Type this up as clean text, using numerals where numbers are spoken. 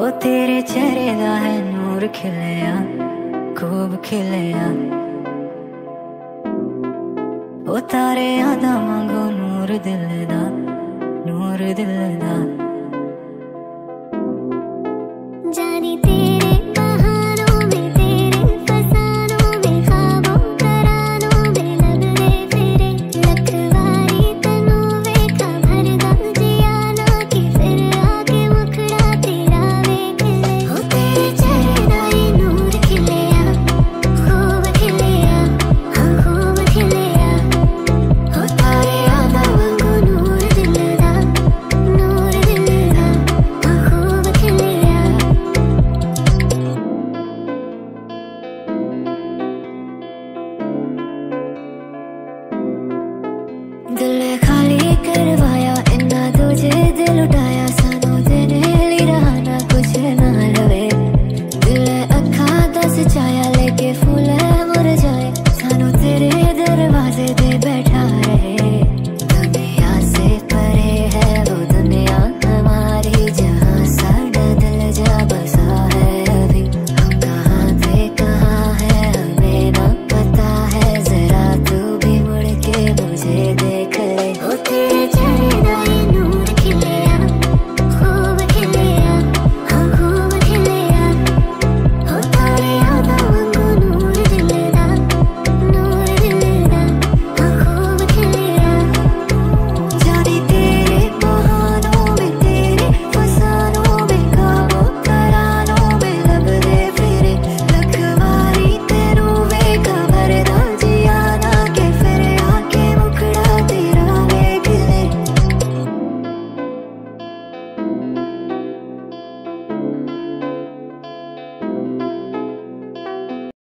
ओ तेरे चेहरे दा है नूर खिलिया, खूब खिलिया। ओ तारे यादा मांगो नूर दिल दा, नूर दिल दा। जानी तेरे बहारों में, तेरे फसानों में, ख्वाबों तरानों में लगदे फिरे। लखवारी तनू वेखा भरदा जियाना की, फिर आके मुखड़ा तेरा वेख ले। हो तेरे चेहरे दा ही नूर खिलिया, खूब खिलिया, हाँ खूब खिलिया। हो तारे यादा वांगू नूर दिल दा, नूर दिल दा, हाँ खूब खिलिया। दिल खाली करवाया इन्ना तुझे दिल उठाया, सानू तेरे लिए रहा ना कुछ ना लवे। दिल अखा दस चाया लेके फूल मुरझाए, सानू तेरे दरवाजे दे बैठा रहे। दुनिया से परे है वो दुनिया हमारी, जहाँ साडा दिल जा बसा है अभी। हम कहाँ थे कहाँ है हमें ना पता है, जरा तू भी मुड़ के मुझे देख ले। ओ तेरे चेहरे दा ही नूर खिलिया, खूब खिलिया, हाँ खूब खिलिया। हो तारे यादा वांगू नूर दिल दा, नूर दिल दा, हाँ खूब खिलिया। जानी तेरे बहानों में, तेरे फसानों में, ख्वाबों तरानों में लगदे फिरे। लखवारी तेनू वेखा भरदा जियाना के, फिर आके मुखड़ा तेरा वेख ले।